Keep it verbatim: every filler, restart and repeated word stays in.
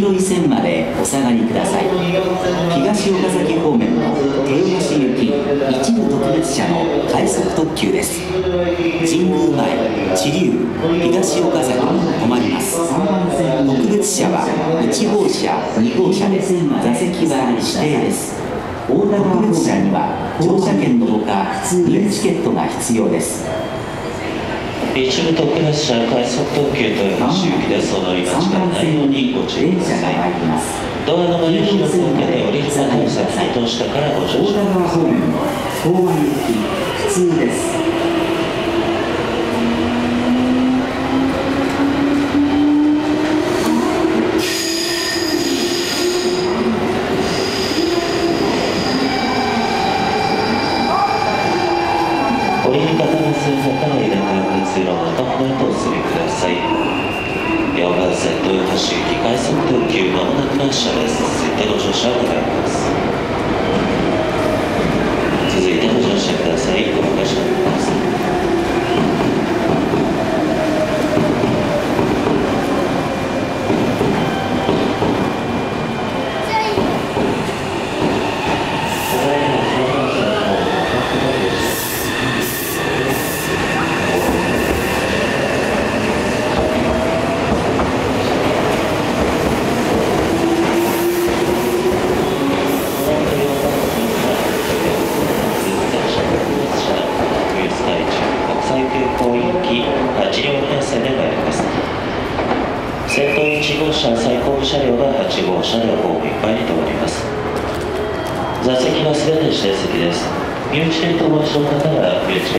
広い線までお下がりください。東岡崎方面の豊橋行き一部特別車の快速特急です。神宮前、知立、東岡崎に止まります。特別車はいち号車、に号車です。座席は指定です。特別車には乗車券のほか入チケットが必要です。 一部特別車快速特急豊橋行きです。お乗り間違いないようにご注意ください。ドアの間に広く受けて降りる方を先に通してからご乗車ください。 東湾行き普通です。 降りる方の数方は入れ替え通路の片方へとお進みください。八尾川線豊橋行き快速特急まもなく発車です。続いてご乗車を願います。続いてご乗車ください。ご紹介しております。先頭いち号車最後部車両がはち号車でホームいっぱいに停まります。座席はすべて指定席です。入チケットをお持ちの方は入チケット